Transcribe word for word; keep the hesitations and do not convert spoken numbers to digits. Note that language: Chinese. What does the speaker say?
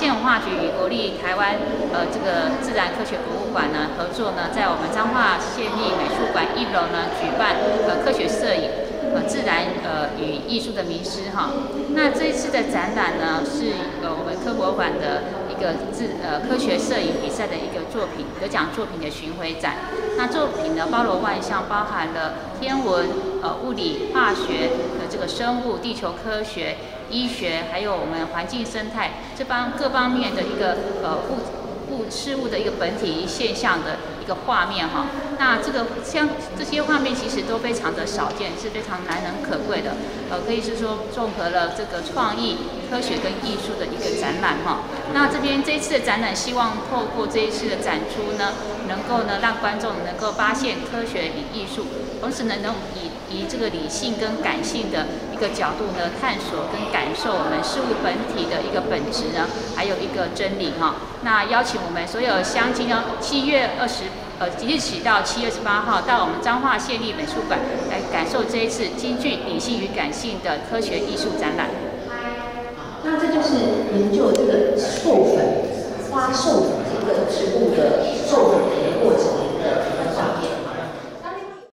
县文化局与国立台湾呃这个自然科学博物馆呢合作呢，在我们彰化县立美术馆一楼呢举办呃科学摄影呃自然呃与艺术的迷失哈。那这一次的展览呢是呃我们科博馆的一个自呃科学摄影比赛的一个作品得奖作品的巡回展。那作品呢包罗万象，包含了天文、呃物理、化学的这个生物、地球科学、医学，还有我们环境生态这方各方面的一个呃物物事物的一个本体现象的一个画面哈。那这个像这些画面其实都非常的少见，是非常难能可贵的。呃，可以是说综合了这个创意、科学跟艺术的一个展览哈。那这边这一次的展览，希望透过这一次的展出呢，能够呢让观众能够发现科学与艺术，同时呢能以以这个理性跟感性的一个角度呢探索跟感受我们事物本体的一个本质呢，还有一个真理哈。那邀请我们所有乡亲呢，七月二十呃即日起到七月十八号，到我们彰化县立美术馆来感受这一次兼具理性与感性的科学艺术展览。 那这就是研究这个授粉花授粉这个植物的授粉。